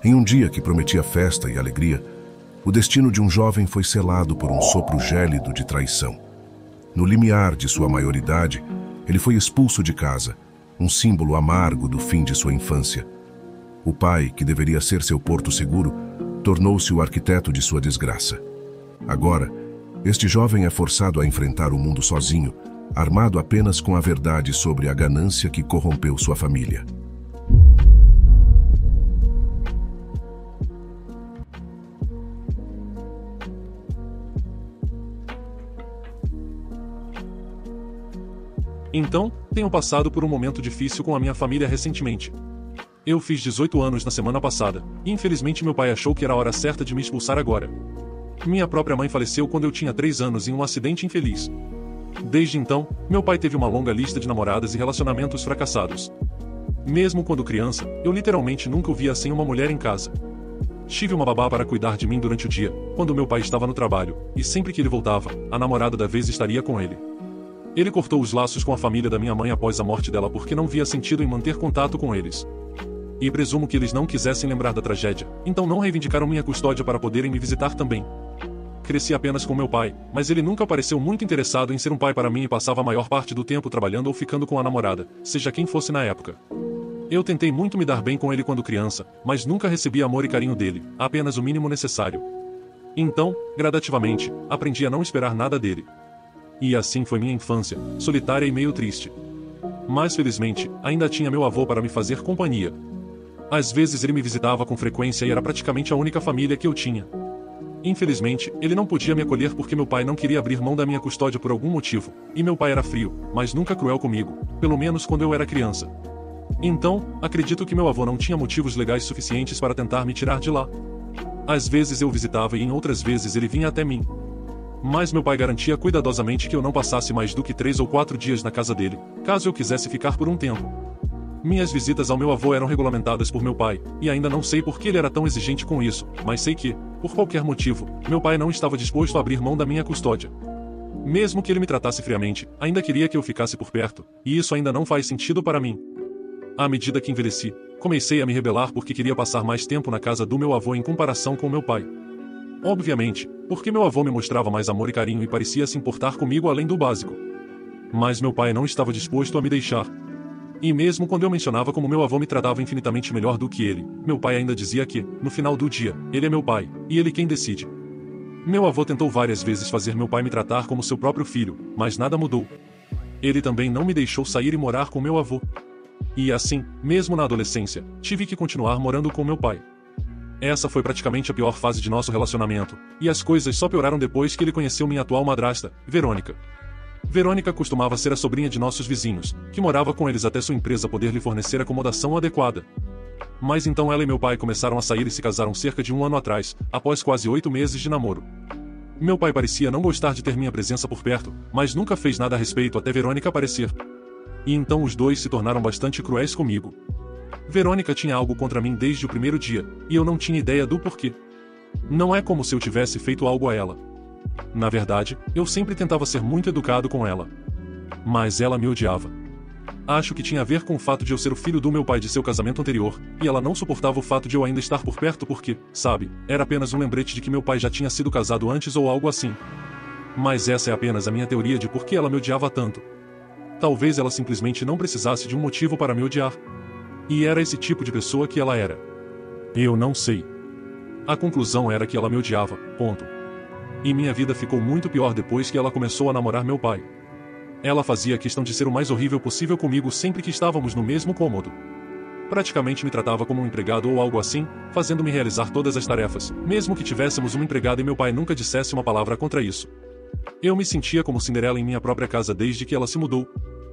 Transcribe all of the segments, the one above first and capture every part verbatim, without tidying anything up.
Em um dia que prometia festa e alegria, o destino de um jovem foi selado por um sopro gélido de traição. No limiar de sua maioridade, ele foi expulso de casa, um símbolo amargo do fim de sua infância. O pai, que deveria ser seu porto seguro, tornou-se o arquiteto de sua desgraça. Agora, este jovem é forçado a enfrentar o mundo sozinho, armado apenas com a verdade sobre a ganância que corrompeu sua família. Então, tenho passado por um momento difícil com a minha família recentemente. Eu fiz dezoito anos na semana passada, e infelizmente meu pai achou que era a hora certa de me expulsar agora. Minha própria mãe faleceu quando eu tinha três anos em um acidente infeliz. Desde então, meu pai teve uma longa lista de namoradas e relacionamentos fracassados. Mesmo quando criança, eu literalmente nunca o via sem uma mulher em casa. Tive uma babá para cuidar de mim durante o dia, quando meu pai estava no trabalho, e sempre que ele voltava, a namorada da vez estaria com ele. Ele cortou os laços com a família da minha mãe após a morte dela porque não via sentido em manter contato com eles. E presumo que eles não quisessem lembrar da tragédia, então não reivindicaram minha custódia para poderem me visitar também. Cresci apenas com meu pai, mas ele nunca pareceu muito interessado em ser um pai para mim e passava a maior parte do tempo trabalhando ou ficando com a namorada, seja quem fosse na época. Eu tentei muito me dar bem com ele quando criança, mas nunca recebi amor e carinho dele, apenas o mínimo necessário. Então, gradativamente, aprendi a não esperar nada dele. E assim foi minha infância, solitária e meio triste. Mas felizmente, ainda tinha meu avô para me fazer companhia. Às vezes ele me visitava com frequência e era praticamente a única família que eu tinha. Infelizmente, ele não podia me acolher porque meu pai não queria abrir mão da minha custódia por algum motivo, e meu pai era frio, mas nunca cruel comigo, pelo menos quando eu era criança. Então, acredito que meu avô não tinha motivos legais suficientes para tentar me tirar de lá. Às vezes eu o visitava e em outras vezes ele vinha até mim. Mas meu pai garantia cuidadosamente que eu não passasse mais do que três ou quatro dias na casa dele, caso eu quisesse ficar por um tempo. Minhas visitas ao meu avô eram regulamentadas por meu pai, e ainda não sei por que ele era tão exigente com isso, mas sei que, por qualquer motivo, meu pai não estava disposto a abrir mão da minha custódia. Mesmo que ele me tratasse friamente, ainda queria que eu ficasse por perto, e isso ainda não faz sentido para mim. À medida que envelheci, comecei a me rebelar porque queria passar mais tempo na casa do meu avô em comparação com meu pai. Obviamente, porque meu avô me mostrava mais amor e carinho e parecia se importar comigo além do básico. Mas meu pai não estava disposto a me deixar. E mesmo quando eu mencionava como meu avô me tratava infinitamente melhor do que ele, meu pai ainda dizia que, no final do dia, ele é meu pai, e ele quem decide. Meu avô tentou várias vezes fazer meu pai me tratar como seu próprio filho, mas nada mudou. Ele também não me deixou sair e morar com meu avô. E assim, mesmo na adolescência, tive que continuar morando com meu pai. Essa foi praticamente a pior fase de nosso relacionamento, e as coisas só pioraram depois que ele conheceu minha atual madrasta, Verônica. Verônica costumava ser a sobrinha de nossos vizinhos, que morava com eles até sua empresa poder lhe fornecer acomodação adequada. Mas então ela e meu pai começaram a sair e se casaram cerca de um ano atrás, após quase oito meses de namoro. Meu pai parecia não gostar de ter minha presença por perto, mas nunca fez nada a respeito até Verônica aparecer. E então os dois se tornaram bastante cruéis comigo. Verônica tinha algo contra mim desde o primeiro dia, e eu não tinha ideia do porquê. Não é como se eu tivesse feito algo a ela. Na verdade, eu sempre tentava ser muito educado com ela. Mas ela me odiava. Acho que tinha a ver com o fato de eu ser o filho do meu pai de seu casamento anterior, e ela não suportava o fato de eu ainda estar por perto porque, sabe, era apenas um lembrete de que meu pai já tinha sido casado antes ou algo assim. Mas essa é apenas a minha teoria de por que ela me odiava tanto. Talvez ela simplesmente não precisasse de um motivo para me odiar. E era esse tipo de pessoa que ela era. Eu não sei. A conclusão era que ela me odiava, ponto. E minha vida ficou muito pior depois que ela começou a namorar meu pai. Ela fazia questão de ser o mais horrível possível comigo sempre que estávamos no mesmo cômodo. Praticamente me tratava como um empregado ou algo assim, fazendo-me realizar todas as tarefas, mesmo que tivéssemos uma empregada e meu pai nunca dissesse uma palavra contra isso. Eu me sentia como Cinderela em minha própria casa desde que ela se mudou.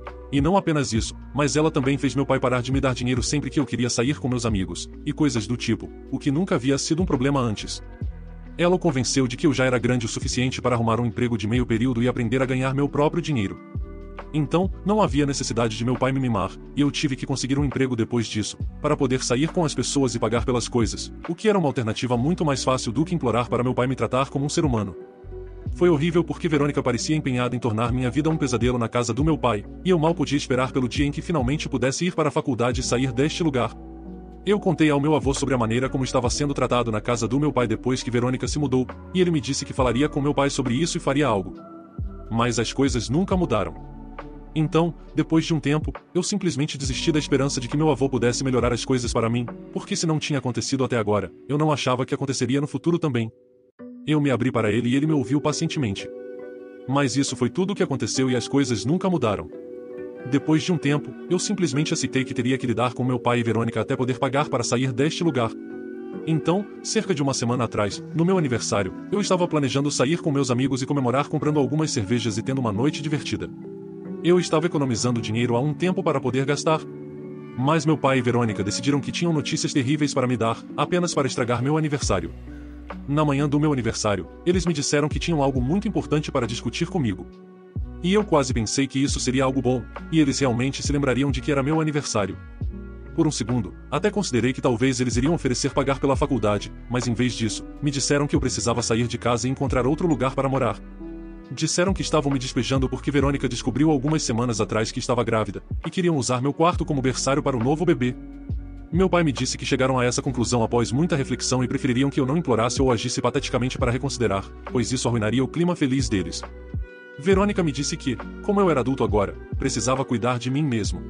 E não apenas isso, mas ela também fez meu pai parar de me dar dinheiro sempre que eu queria sair com meus amigos, e coisas do tipo, o que nunca havia sido um problema antes. Ela o convenceu de que eu já era grande o suficiente para arrumar um emprego de meio período e aprender a ganhar meu próprio dinheiro. Então, não havia necessidade de meu pai me mimar, e eu tive que conseguir um emprego depois disso, para poder sair com as pessoas e pagar pelas coisas, o que era uma alternativa muito mais fácil do que implorar para meu pai me tratar como um ser humano. Foi horrível porque Verônica parecia empenhada em tornar minha vida um pesadelo na casa do meu pai, e eu mal podia esperar pelo dia em que finalmente pudesse ir para a faculdade e sair deste lugar. Eu contei ao meu avô sobre a maneira como estava sendo tratado na casa do meu pai depois que Verônica se mudou, e ele me disse que falaria com meu pai sobre isso e faria algo. Mas as coisas nunca mudaram. Então, depois de um tempo, eu simplesmente desisti da esperança de que meu avô pudesse melhorar as coisas para mim, porque se não tinha acontecido até agora, eu não achava que aconteceria no futuro também. Eu me abri para ele e ele me ouviu pacientemente. Mas isso foi tudo o que aconteceu e as coisas nunca mudaram. Depois de um tempo, eu simplesmente aceitei que teria que lidar com meu pai e Verônica até poder pagar para sair deste lugar. Então, cerca de uma semana atrás, no meu aniversário, eu estava planejando sair com meus amigos e comemorar comprando algumas cervejas e tendo uma noite divertida. Eu estava economizando dinheiro há um tempo para poder gastar. Mas meu pai e Verônica decidiram que tinham notícias terríveis para me dar, apenas para estragar meu aniversário. Na manhã do meu aniversário, eles me disseram que tinham algo muito importante para discutir comigo. E eu quase pensei que isso seria algo bom, e eles realmente se lembrariam de que era meu aniversário. Por um segundo, até considerei que talvez eles iriam oferecer pagar pela faculdade, mas em vez disso, me disseram que eu precisava sair de casa e encontrar outro lugar para morar. Disseram que estavam me despejando porque Verônica descobriu algumas semanas atrás que estava grávida, e queriam usar meu quarto como berçário para o novo bebê. Meu pai me disse que chegaram a essa conclusão após muita reflexão e prefeririam que eu não implorasse ou agisse pateticamente para reconsiderar, pois isso arruinaria o clima feliz deles. Verônica me disse que, como eu era adulto agora, precisava cuidar de mim mesmo.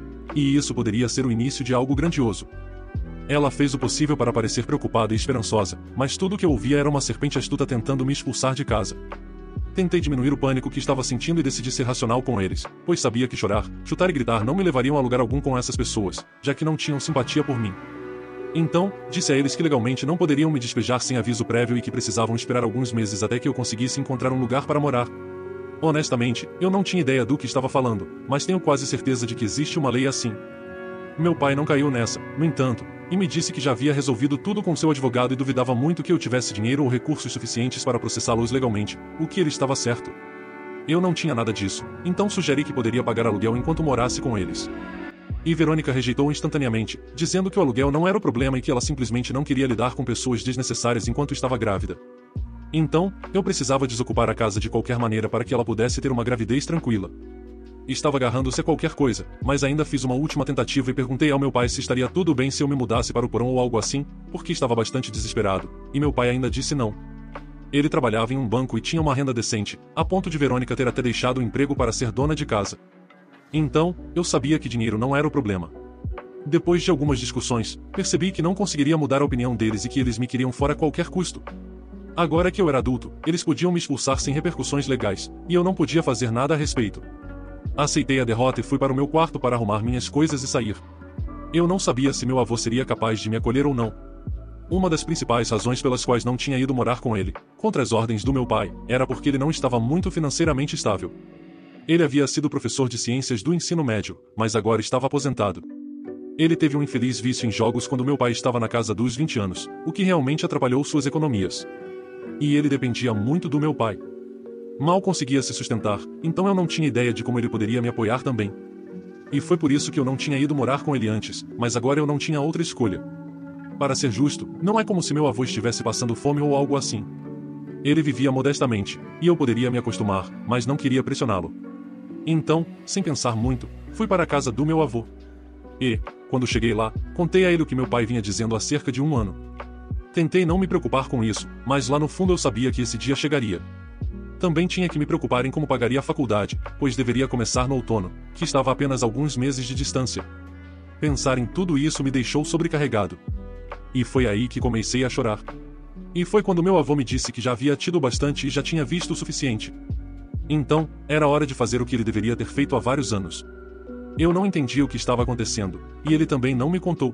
E isso poderia ser o início de algo grandioso. Ela fez o possível para parecer preocupada e esperançosa, mas tudo o que eu ouvia era uma serpente astuta tentando me expulsar de casa. Tentei diminuir o pânico que estava sentindo e decidi ser racional com eles, pois sabia que chorar, chutar e gritar não me levariam a lugar algum com essas pessoas, já que não tinham simpatia por mim. Então, disse a eles que legalmente não poderiam me despejar sem aviso prévio e que precisavam esperar alguns meses até que eu conseguisse encontrar um lugar para morar. Honestamente, eu não tinha ideia do que estava falando, mas tenho quase certeza de que existe uma lei assim. Meu pai não caiu nessa, no entanto, e me disse que já havia resolvido tudo com seu advogado e duvidava muito que eu tivesse dinheiro ou recursos suficientes para processá-los legalmente, o que ele estava certo. Eu não tinha nada disso, então sugeri que poderia pagar aluguel enquanto morasse com eles. E Verônica rejeitou instantaneamente, dizendo que o aluguel não era o problema e que ela simplesmente não queria lidar com pessoas desnecessárias enquanto estava grávida. Então, eu precisava desocupar a casa de qualquer maneira para que ela pudesse ter uma gravidez tranquila. Estava agarrando-se a qualquer coisa, mas ainda fiz uma última tentativa e perguntei ao meu pai se estaria tudo bem se eu me mudasse para o porão ou algo assim, porque estava bastante desesperado, e meu pai ainda disse não. Ele trabalhava em um banco e tinha uma renda decente, a ponto de Verônica ter até deixado o emprego para ser dona de casa. Então, eu sabia que dinheiro não era o problema. Depois de algumas discussões, percebi que não conseguiria mudar a opinião deles e que eles me queriam fora a qualquer custo. Agora que eu era adulto, eles podiam me expulsar sem repercussões legais, e eu não podia fazer nada a respeito. Aceitei a derrota e fui para o meu quarto para arrumar minhas coisas e sair. Eu não sabia se meu avô seria capaz de me acolher ou não. Uma das principais razões pelas quais não tinha ido morar com ele, contra as ordens do meu pai, era porque ele não estava muito financeiramente estável. Ele havia sido professor de ciências do ensino médio, mas agora estava aposentado. Ele teve um infeliz vício em jogos quando meu pai estava na casa dos vinte anos, o que realmente atrapalhou suas economias. E ele dependia muito do meu pai. Mal conseguia se sustentar, então eu não tinha ideia de como ele poderia me apoiar também. E foi por isso que eu não tinha ido morar com ele antes, mas agora eu não tinha outra escolha. Para ser justo, não é como se meu avô estivesse passando fome ou algo assim. Ele vivia modestamente, e eu poderia me acostumar, mas não queria pressioná-lo. Então, sem pensar muito, fui para a casa do meu avô. E, quando cheguei lá, contei a ele o que meu pai vinha dizendo há cerca de um ano. Tentei não me preocupar com isso, mas lá no fundo eu sabia que esse dia chegaria. Também tinha que me preocupar em como pagaria a faculdade, pois deveria começar no outono, que estava a apenas alguns meses de distância. Pensar em tudo isso me deixou sobrecarregado. E foi aí que comecei a chorar. E foi quando meu avô me disse que já havia tido bastante e já tinha visto o suficiente. Então, era hora de fazer o que ele deveria ter feito há vários anos. Eu não entendia o que estava acontecendo, e ele também não me contou.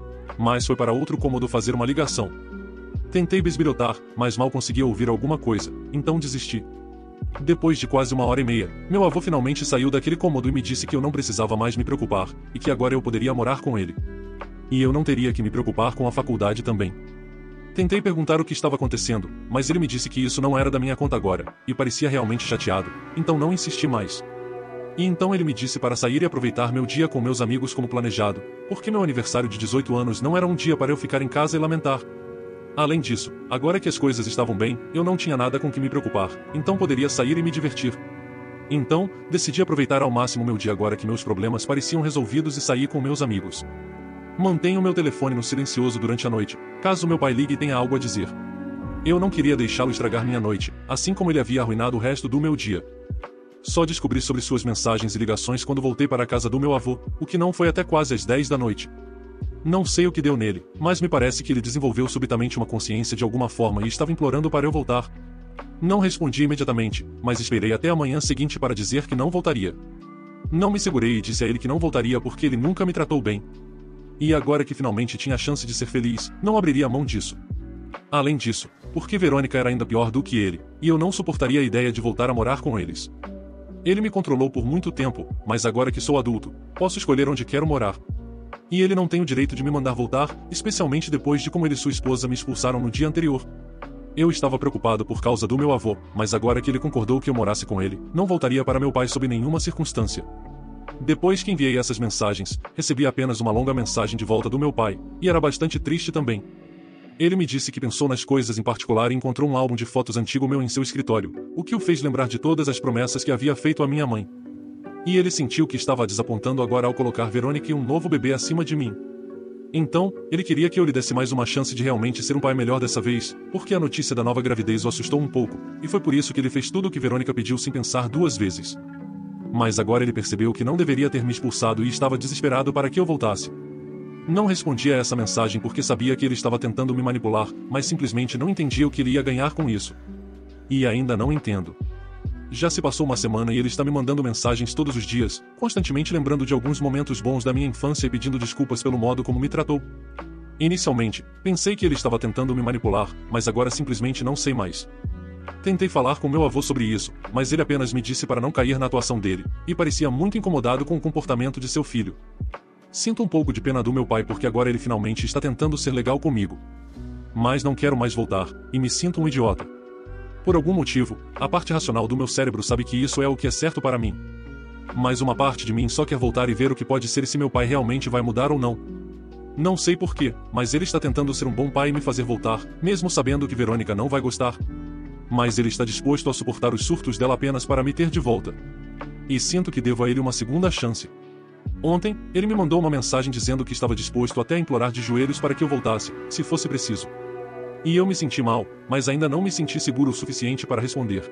Mas foi para outro cômodo fazer uma ligação. Tentei bisbilhotar, mas mal conseguia ouvir alguma coisa, então desisti. Depois de quase uma hora e meia, meu avô finalmente saiu daquele cômodo e me disse que eu não precisava mais me preocupar, e que agora eu poderia morar com ele. E eu não teria que me preocupar com a faculdade também. Tentei perguntar o que estava acontecendo, mas ele me disse que isso não era da minha conta agora, e parecia realmente chateado, então não insisti mais. E então ele me disse para sair e aproveitar meu dia com meus amigos como planejado, porque meu aniversário de dezoito anos não era um dia para eu ficar em casa e lamentar. Além disso, agora que as coisas estavam bem, eu não tinha nada com que me preocupar, então poderia sair e me divertir. Então, decidi aproveitar ao máximo meu dia agora que meus problemas pareciam resolvidos e sair com meus amigos. Mantenho meu telefone no silencioso durante a noite, caso meu pai ligue e tenha algo a dizer. Eu não queria deixá-lo estragar minha noite, assim como ele havia arruinado o resto do meu dia. Só descobri sobre suas mensagens e ligações quando voltei para a casa do meu avô, o que não foi até quase às dez da noite. Não sei o que deu nele, mas me parece que ele desenvolveu subitamente uma consciência de alguma forma e estava implorando para eu voltar. Não respondi imediatamente, mas esperei até a manhã seguinte para dizer que não voltaria. Não me segurei e disse a ele que não voltaria porque ele nunca me tratou bem. E agora que finalmente tinha a chance de ser feliz, não abriria mão disso. Além disso, porque Verônica era ainda pior do que ele, e eu não suportaria a ideia de voltar a morar com eles. Ele me controlou por muito tempo, mas agora que sou adulto, posso escolher onde quero morar. E ele não tem o direito de me mandar voltar, especialmente depois de como ele e sua esposa me expulsaram no dia anterior. Eu estava preocupado por causa do meu avô, mas agora que ele concordou que eu morasse com ele, não voltaria para meu pai sob nenhuma circunstância. Depois que enviei essas mensagens, recebi apenas uma longa mensagem de volta do meu pai, e era bastante triste também. Ele me disse que pensou nas coisas em particular e encontrou um álbum de fotos antigo meu em seu escritório, o que o fez lembrar de todas as promessas que havia feito à minha mãe. E ele sentiu que estava desapontando agora ao colocar Verônica e um novo bebê acima de mim. Então, ele queria que eu lhe desse mais uma chance de realmente ser um pai melhor dessa vez, porque a notícia da nova gravidez o assustou um pouco, e foi por isso que ele fez tudo o que Verônica pediu sem pensar duas vezes. Mas agora ele percebeu que não deveria ter me expulsado e estava desesperado para que eu voltasse. Não respondi a essa mensagem porque sabia que ele estava tentando me manipular, mas simplesmente não entendia o que ele ia ganhar com isso. E ainda não entendo. Já se passou uma semana e ele está me mandando mensagens todos os dias, constantemente lembrando de alguns momentos bons da minha infância e pedindo desculpas pelo modo como me tratou. Inicialmente, pensei que ele estava tentando me manipular, mas agora simplesmente não sei mais. Tentei falar com meu avô sobre isso, mas ele apenas me disse para não cair na atuação dele, e parecia muito incomodado com o comportamento de seu filho. Sinto um pouco de pena do meu pai porque agora ele finalmente está tentando ser legal comigo. Mas não quero mais voltar, e me sinto um idiota. Por algum motivo, a parte racional do meu cérebro sabe que isso é o que é certo para mim. Mas uma parte de mim só quer voltar e ver o que pode ser e se meu pai realmente vai mudar ou não. Não sei porquê, mas ele está tentando ser um bom pai e me fazer voltar, mesmo sabendo que Verônica não vai gostar. Mas ele está disposto a suportar os surtos dela apenas para me ter de volta. E sinto que devo a ele uma segunda chance. Ontem, ele me mandou uma mensagem dizendo que estava disposto até a implorar de joelhos para que eu voltasse, se fosse preciso. E eu me senti mal, mas ainda não me senti seguro o suficiente para responder.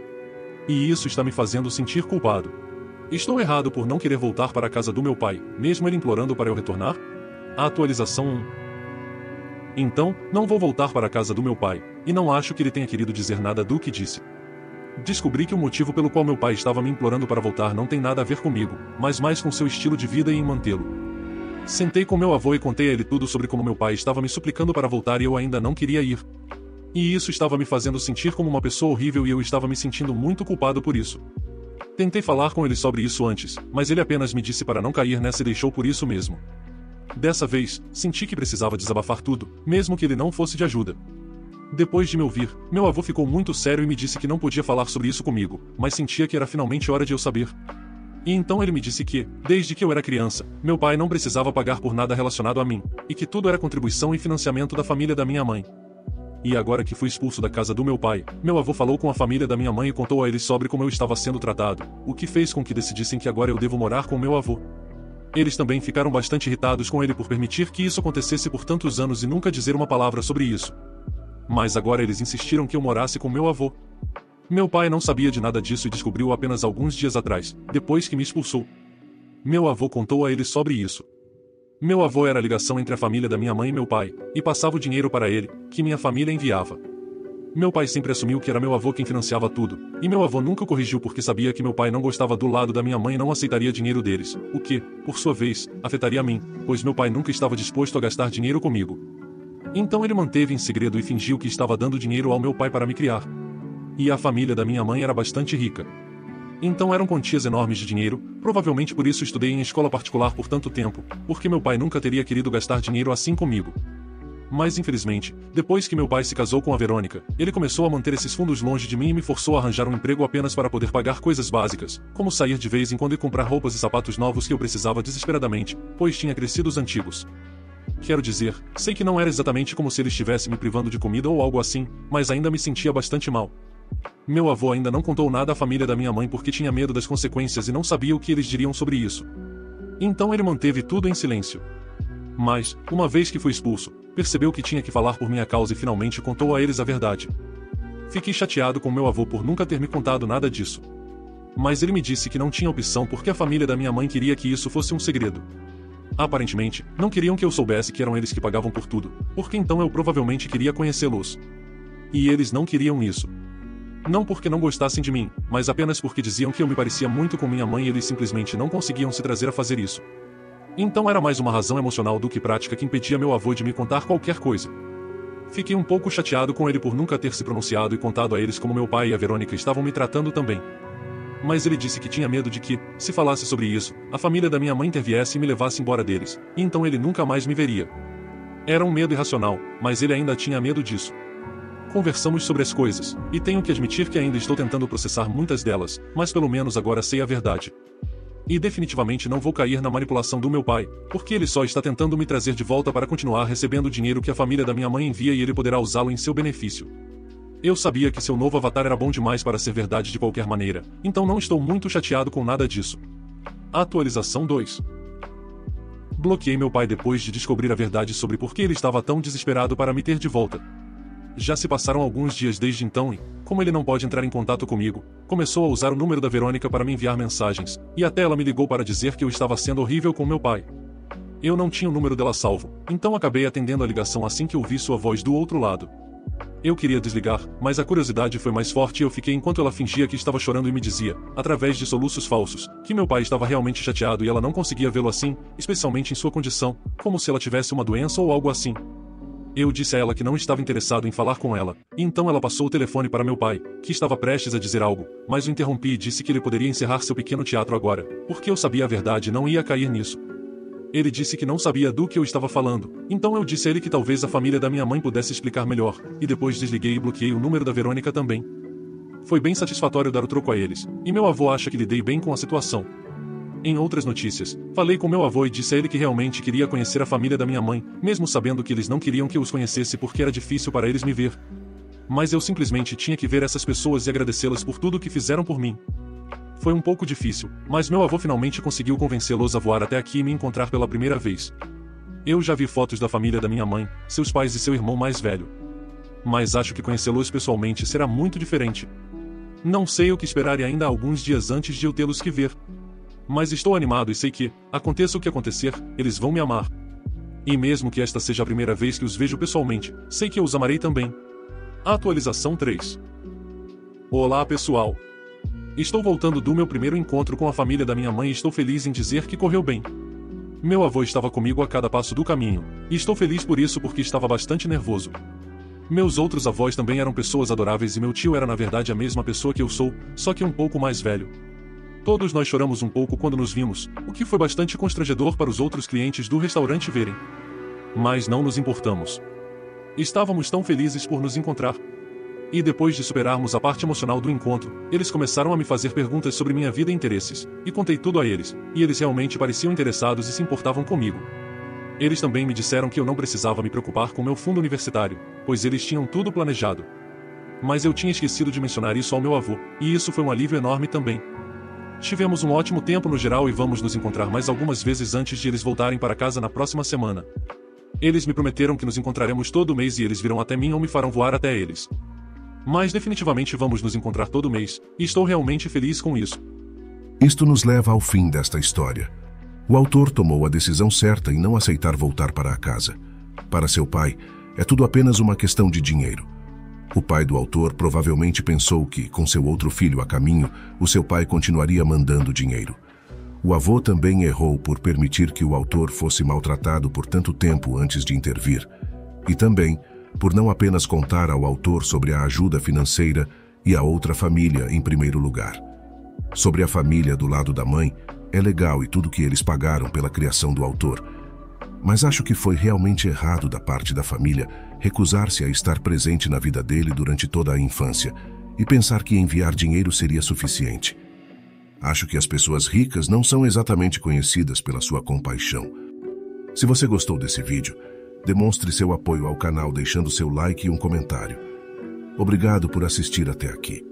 E isso está me fazendo sentir culpado. Estou errado por não querer voltar para a casa do meu pai, mesmo ele implorando para eu retornar? A atualização um. Então, não vou voltar para a casa do meu pai, e não acho que ele tenha querido dizer nada do que disse. Descobri que o motivo pelo qual meu pai estava me implorando para voltar não tem nada a ver comigo, mas mais com seu estilo de vida e em mantê-lo. Sentei com meu avô e contei a ele tudo sobre como meu pai estava me suplicando para voltar e eu ainda não queria ir. E isso estava me fazendo sentir como uma pessoa horrível e eu estava me sentindo muito culpado por isso. Tentei falar com ele sobre isso antes, mas ele apenas me disse para não cair nessa e deixou por isso mesmo. Dessa vez, senti que precisava desabafar tudo, mesmo que ele não fosse de ajuda. Depois de me ouvir, meu avô ficou muito sério e me disse que não podia falar sobre isso comigo, mas sentia que era finalmente hora de eu saber. E então ele me disse que, desde que eu era criança, meu pai não precisava pagar por nada relacionado a mim, e que tudo era contribuição e financiamento da família da minha mãe. E agora que fui expulso da casa do meu pai, meu avô falou com a família da minha mãe e contou a eles sobre como eu estava sendo tratado, o que fez com que decidissem que agora eu devo morar com meu avô. Eles também ficaram bastante irritados com ele por permitir que isso acontecesse por tantos anos e nunca dizer uma palavra sobre isso. Mas agora eles insistiram que eu morasse com meu avô. Meu pai não sabia de nada disso e descobriu apenas alguns dias atrás, depois que me expulsou. Meu avô contou a eles sobre isso. Meu avô era a ligação entre a família da minha mãe e meu pai, e passava o dinheiro para ele, que minha família enviava. Meu pai sempre assumiu que era meu avô quem financiava tudo, e meu avô nunca o corrigiu porque sabia que meu pai não gostava do lado da minha mãe e não aceitaria dinheiro deles, o que, por sua vez, afetaria a mim, pois meu pai nunca estava disposto a gastar dinheiro comigo. Então ele manteve em segredo e fingiu que estava dando dinheiro ao meu pai para me criar. E a família da minha mãe era bastante rica. Então eram quantias enormes de dinheiro, provavelmente por isso estudei em escola particular por tanto tempo, porque meu pai nunca teria querido gastar dinheiro assim comigo. Mas infelizmente, depois que meu pai se casou com a Verônica, ele começou a manter esses fundos longe de mim e me forçou a arranjar um emprego apenas para poder pagar coisas básicas, como sair de vez em quando e comprar roupas e sapatos novos que eu precisava desesperadamente, pois tinha crescido os antigos. Quero dizer, sei que não era exatamente como se ele estivesse me privando de comida ou algo assim, mas ainda me sentia bastante mal. Meu avô ainda não contou nada à família da minha mãe porque tinha medo das consequências e não sabia o que eles diriam sobre isso. Então ele manteve tudo em silêncio. Mas, uma vez que fui expulso, percebeu que tinha que falar por minha causa e finalmente contou a eles a verdade. Fiquei chateado com meu avô por nunca ter me contado nada disso. Mas ele me disse que não tinha opção porque a família da minha mãe queria que isso fosse um segredo. Aparentemente, não queriam que eu soubesse que eram eles que pagavam por tudo, porque então eu provavelmente queria conhecê-los. E eles não queriam isso. Não porque não gostassem de mim, mas apenas porque diziam que eu me parecia muito com minha mãe e eles simplesmente não conseguiam se trazer a fazer isso. Então era mais uma razão emocional do que prática que impedia meu avô de me contar qualquer coisa. Fiquei um pouco chateado com ele por nunca ter se pronunciado e contado a eles como meu pai e a Verônica estavam me tratando também. Mas ele disse que tinha medo de que, se falasse sobre isso, a família da minha mãe interviesse e me levasse embora deles, e então ele nunca mais me veria. Era um medo irracional, mas ele ainda tinha medo disso. Conversamos sobre as coisas, e tenho que admitir que ainda estou tentando processar muitas delas, mas pelo menos agora sei a verdade. E definitivamente não vou cair na manipulação do meu pai, porque ele só está tentando me trazer de volta para continuar recebendo o dinheiro que a família da minha mãe envia e ele poderá usá-lo em seu benefício. Eu sabia que seu novo avatar era bom demais para ser verdade de qualquer maneira, então não estou muito chateado com nada disso. Atualização dois. Bloqueei meu pai depois de descobrir a verdade sobre por que ele estava tão desesperado para me ter de volta. Já se passaram alguns dias desde então e, como ele não pode entrar em contato comigo, começou a usar o número da Verônica para me enviar mensagens, e até ela me ligou para dizer que eu estava sendo horrível com meu pai. Eu não tinha o número dela salvo, então acabei atendendo a ligação assim que ouvi sua voz do outro lado. Eu queria desligar, mas a curiosidade foi mais forte e eu fiquei enquanto ela fingia que estava chorando e me dizia, através de soluços falsos, que meu pai estava realmente chateado e ela não conseguia vê-lo assim, especialmente em sua condição, como se ela tivesse uma doença ou algo assim. Eu disse a ela que não estava interessado em falar com ela, e então ela passou o telefone para meu pai, que estava prestes a dizer algo, mas o interrompi e disse que ele poderia encerrar seu pequeno teatro agora, porque eu sabia a verdade e não ia cair nisso. Ele disse que não sabia do que eu estava falando, então eu disse a ele que talvez a família da minha mãe pudesse explicar melhor, e depois desliguei e bloqueei o número da Verônica também. Foi bem satisfatório dar o troco a eles, e meu avô acha que lidei bem com a situação. Em outras notícias, falei com meu avô e disse a ele que realmente queria conhecer a família da minha mãe, mesmo sabendo que eles não queriam que eu os conhecesse porque era difícil para eles me ver. Mas eu simplesmente tinha que ver essas pessoas e agradecê-las por tudo o que fizeram por mim. Foi um pouco difícil, mas meu avô finalmente conseguiu convencê-los a voar até aqui e me encontrar pela primeira vez. Eu já vi fotos da família da minha mãe, seus pais e seu irmão mais velho. Mas acho que conhecê-los pessoalmente será muito diferente. Não sei o que esperar e ainda há alguns dias antes de eu tê-los que ver. Mas estou animado e sei que, aconteça o que acontecer, eles vão me amar. E mesmo que esta seja a primeira vez que os vejo pessoalmente, sei que eu os amarei também. Atualização três. Olá pessoal. Estou voltando do meu primeiro encontro com a família da minha mãe e estou feliz em dizer que correu bem. Meu avô estava comigo a cada passo do caminho, e estou feliz por isso porque estava bastante nervoso. Meus outros avós também eram pessoas adoráveis e meu tio era na verdade a mesma pessoa que eu sou, só que um pouco mais velho. Todos nós choramos um pouco quando nos vimos, o que foi bastante constrangedor para os outros clientes do restaurante verem. Mas não nos importamos. Estávamos tão felizes por nos encontrar. E depois de superarmos a parte emocional do encontro, eles começaram a me fazer perguntas sobre minha vida e interesses, e contei tudo a eles, e eles realmente pareciam interessados e se importavam comigo. Eles também me disseram que eu não precisava me preocupar com meu fundo universitário, pois eles tinham tudo planejado. Mas eu tinha esquecido de mencionar isso ao meu avô, e isso foi um alívio enorme também. Tivemos um ótimo tempo no geral e vamos nos encontrar mais algumas vezes antes de eles voltarem para casa na próxima semana. Eles me prometeram que nos encontraremos todo mês e eles virão até mim ou me farão voar até eles. Mas definitivamente vamos nos encontrar todo mês, e estou realmente feliz com isso. Isto nos leva ao fim desta história. O autor tomou a decisão certa em não aceitar voltar para a casa. Para seu pai, é tudo apenas uma questão de dinheiro. O pai do autor provavelmente pensou que, com seu outro filho a caminho, o seu pai continuaria mandando dinheiro. O avô também errou por permitir que o autor fosse maltratado por tanto tempo antes de intervir. E também por não apenas contar ao autor sobre a ajuda financeira e a outra família em primeiro lugar. Sobre a família do lado da mãe, é legal e tudo que eles pagaram pela criação do autor. Mas acho que foi realmente errado da parte da família recusar-se a estar presente na vida dele durante toda a infância e pensar que enviar dinheiro seria suficiente. Acho que as pessoas ricas não são exatamente conhecidas pela sua compaixão. Se você gostou desse vídeo, demonstre seu apoio ao canal deixando seu like e um comentário. Obrigado por assistir até aqui.